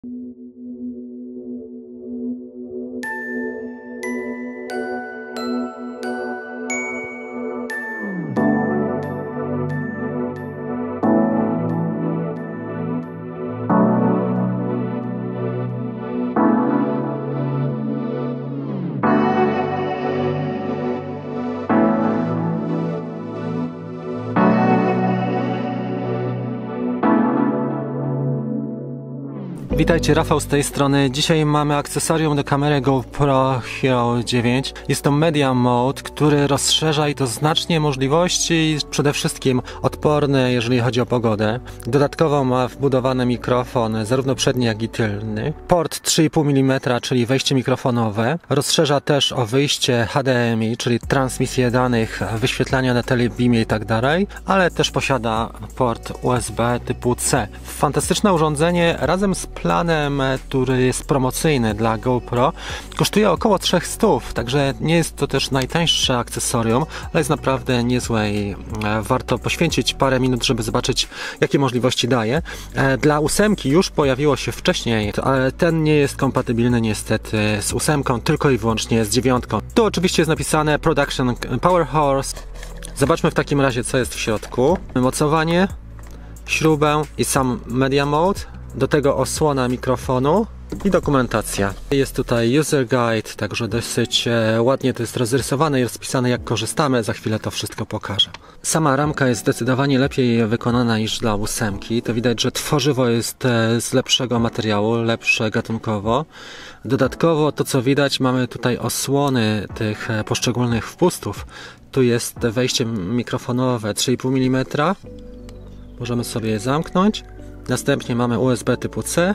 Witajcie, Rafał z tej strony. Dzisiaj mamy akcesorium do kamery GoPro Hero 9. Jest to Media Mode, który rozszerza i to znacznie możliwości, przede wszystkim odporny, jeżeli chodzi o pogodę. Dodatkowo ma wbudowany mikrofon, zarówno przedni, jak i tylny. Port 3,5 mm, czyli wejście mikrofonowe. Rozszerza też o wyjście HDMI, czyli transmisję danych, wyświetlania na telebeamie i tak dalej, ale też posiada port USB typu C. Fantastyczne urządzenie razem z planem, który jest promocyjny dla GoPro, kosztuje około 300, także nie jest to też najtańsze akcesorium, ale jest naprawdę niezłe i warto poświęcić parę minut, żeby zobaczyć, jakie możliwości daje. Dla 8 już pojawiło się wcześniej, ale ten nie jest kompatybilny niestety z 8, tylko i wyłącznie z 9. Tu oczywiście jest napisane Production Power Horse. Zobaczmy w takim razie, co jest w środku. Mocowanie, śrubę i sam Media Mode. Do tego osłona mikrofonu i dokumentacja. Jest tutaj user guide, także dosyć ładnie to jest rozrysowane i rozpisane, jak korzystamy. Za chwilę to wszystko pokażę. Sama ramka jest zdecydowanie lepiej wykonana niż dla 8. To widać, że tworzywo jest z lepszego materiału, lepsze gatunkowo. Dodatkowo to, co widać, mamy tutaj osłony tych poszczególnych wpustów. Tu jest wejście mikrofonowe 3,5 mm. Możemy sobie je zamknąć. Następnie mamy USB typu C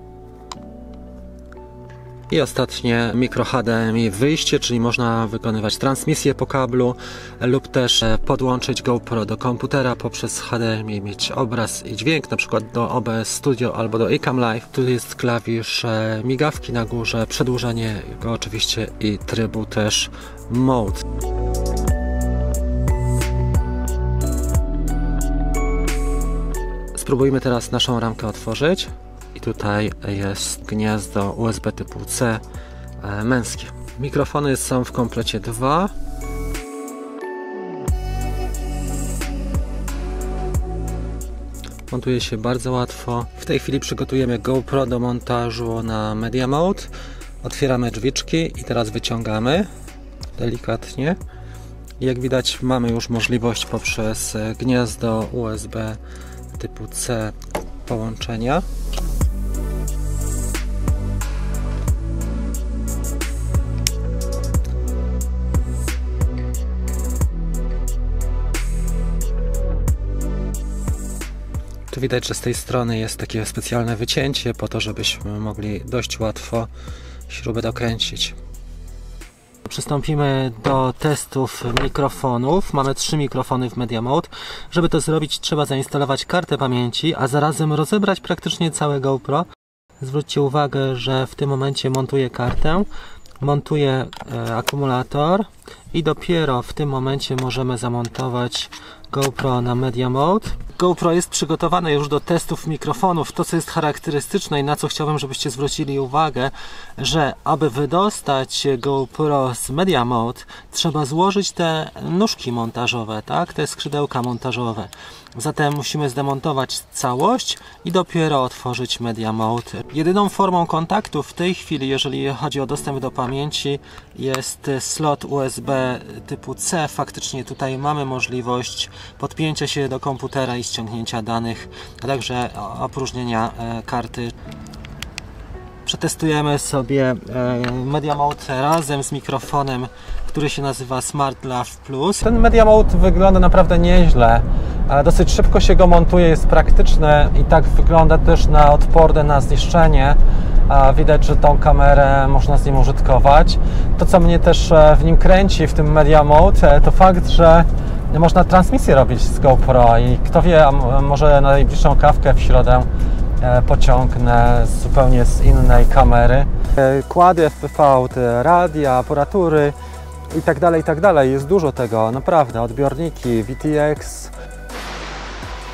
i ostatnie mikro HDMI wyjście, czyli można wykonywać transmisję po kablu lub też podłączyć GoPro do komputera poprzez HDMI, mieć obraz i dźwięk, na przykład do OBS Studio albo do iCam Live. Tu jest klawisz migawki na górze, przedłużenie go oczywiście i trybu też Mode. Spróbujmy teraz naszą ramkę otworzyć i tutaj jest gniazdo USB typu C męskie. Mikrofony są w komplecie 2. Montuje się bardzo łatwo. W tej chwili przygotujemy GoPro do montażu na Media Mode. Otwieramy drzwiczki i teraz wyciągamy delikatnie. Jak widać, mamy już możliwość poprzez gniazdo USB typu C połączenia. Tu widać, że z tej strony jest takie specjalne wycięcie po to, żebyśmy mogli dość łatwo śrubę dokręcić. Przystąpimy do testów mikrofonów. Mamy 3 mikrofony w Media Mode. Żeby to zrobić, trzeba zainstalować kartę pamięci, a zarazem rozebrać praktycznie całe GoPro. Zwróćcie uwagę, że w tym momencie montuję kartę, montuję akumulator i dopiero w tym momencie możemy zamontować GoPro na Media Mode. GoPro jest przygotowane już do testów mikrofonów. To, co jest charakterystyczne i na co chciałbym, żebyście zwrócili uwagę, że aby wydostać GoPro z Media Mode, trzeba złożyć te nóżki montażowe, tak? Te skrzydełka montażowe. Zatem musimy zdemontować całość i dopiero otworzyć Media Mode. Jedyną formą kontaktu w tej chwili, jeżeli chodzi o dostęp do pamięci, jest slot USB typu C. Faktycznie tutaj mamy możliwość podpięcia się do komputera i ściągnięcia danych, a także opróżnienia karty. Przetestujemy sobie Media Mode razem z mikrofonem, który się nazywa SmartLav Plus. Ten Media Mode wygląda naprawdę nieźle. Dosyć szybko się go montuje, jest praktyczny i tak wygląda też na odporny na zniszczenie. Widać, że tą kamerę można z nim użytkować. To, co mnie też w nim kręci, w tym Media Mode, to fakt, że można transmisję robić z GoPro i kto wie, może na najbliższą kawkę w środę pociągnę zupełnie z innej kamery. Kłady FPV, te radia, aparatury i tak dalej, jest dużo tego, naprawdę, odbiorniki, VTX.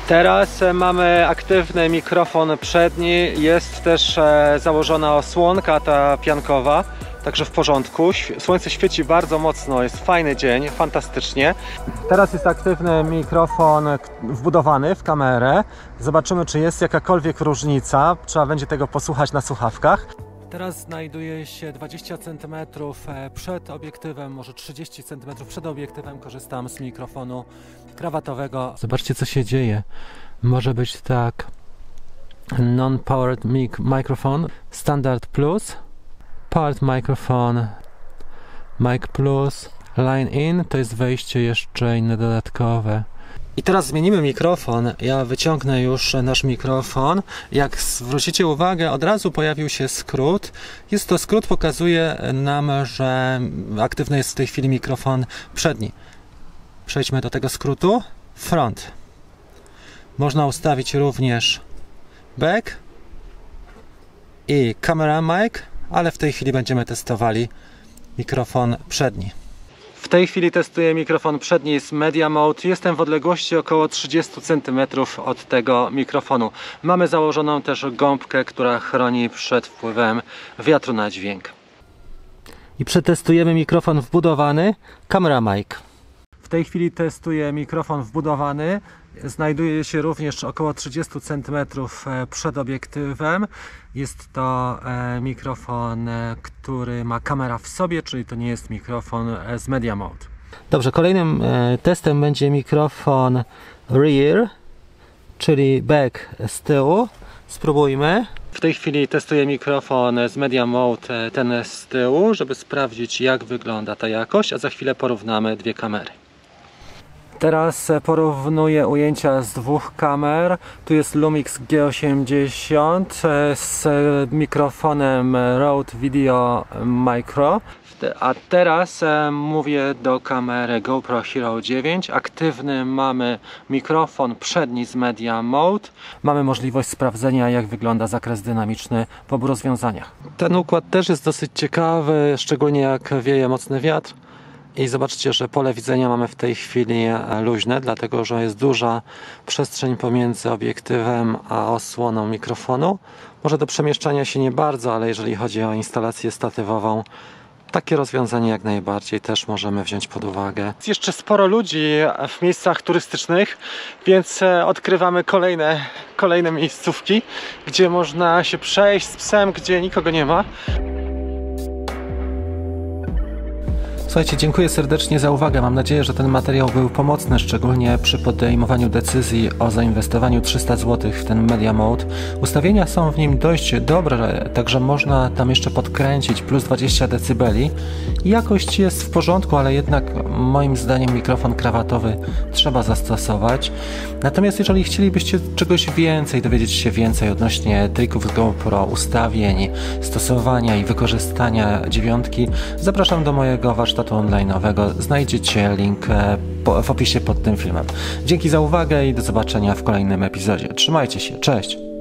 Teraz mamy aktywny mikrofon przedni, jest też założona osłonka ta piankowa, także w porządku. Słońce świeci bardzo mocno, jest fajny dzień, fantastycznie. Teraz jest aktywny mikrofon wbudowany w kamerę. Zobaczymy, czy jest jakakolwiek różnica. Trzeba będzie tego posłuchać na słuchawkach. Teraz znajduję się 20 cm przed obiektywem, może 30 cm przed obiektywem. Korzystam z mikrofonu krawatowego. Zobaczcie, co się dzieje. Może być tak: non-powered microphone, standard plus, powered microphone, mic plus, line in, to jest wejście jeszcze inne dodatkowe. I teraz zmienimy mikrofon. Ja wyciągnę już nasz mikrofon. Jak zwrócicie uwagę, od razu pojawił się skrót. Jest to skrót, pokazuje nam, że aktywny jest w tej chwili mikrofon przedni. Przejdźmy do tego skrótu. Front. Można ustawić również back i camera mic, ale w tej chwili będziemy testowali mikrofon przedni. W tej chwili testuję mikrofon przedni z Media Mode. Jestem w odległości około 30 cm od tego mikrofonu. Mamy założoną też gąbkę, która chroni przed wpływem wiatru na dźwięk. I przetestujemy mikrofon wbudowany, camera mic. W tej chwili testuję mikrofon wbudowany. Znajduje się również około 30 cm przed obiektywem. Jest to mikrofon, który ma kamera w sobie, czyli to nie jest mikrofon z Media Mode. Dobrze, kolejnym testem będzie mikrofon rear, czyli back z tyłu. Spróbujmy. W tej chwili testuję mikrofon z Media Mode, ten z tyłu, żeby sprawdzić, jak wygląda ta jakość, a za chwilę porównamy dwie kamery. Teraz porównuję ujęcia z dwóch kamer. Tu jest Lumix G80 z mikrofonem Rode Video Micro. A teraz mówię do kamery GoPro Hero 9. Aktywny mamy mikrofon przedni z Media Mode. Mamy możliwość sprawdzenia, jak wygląda zakres dynamiczny w obu rozwiązaniach. Ten układ też jest dosyć ciekawy, szczególnie jak wieje mocny wiatr. I zobaczcie, że pole widzenia mamy w tej chwili luźne, dlatego że jest duża przestrzeń pomiędzy obiektywem a osłoną mikrofonu. Może do przemieszczania się nie bardzo, ale jeżeli chodzi o instalację statywową, takie rozwiązanie jak najbardziej też możemy wziąć pod uwagę. Jest jeszcze sporo ludzi w miejscach turystycznych, więc odkrywamy kolejne miejscówki, gdzie można się przejść z psem, gdzie nikogo nie ma. Słuchajcie, dziękuję serdecznie za uwagę. Mam nadzieję, że ten materiał był pomocny, szczególnie przy podejmowaniu decyzji o zainwestowaniu 300 zł w ten Media Mode. Ustawienia są w nim dość dobre, także można tam jeszcze podkręcić plus 20 dB. Jakość jest w porządku, ale jednak moim zdaniem mikrofon krawatowy trzeba zastosować. Natomiast jeżeli chcielibyście czegoś więcej, dowiedzieć się więcej odnośnie trików GoPro, ustawień, stosowania i wykorzystania dziewiątki, zapraszam do mojego warsztatu online'owego. Znajdziecie link w opisie pod tym filmem. Dzięki za uwagę i do zobaczenia w kolejnym epizodzie. Trzymajcie się, cześć!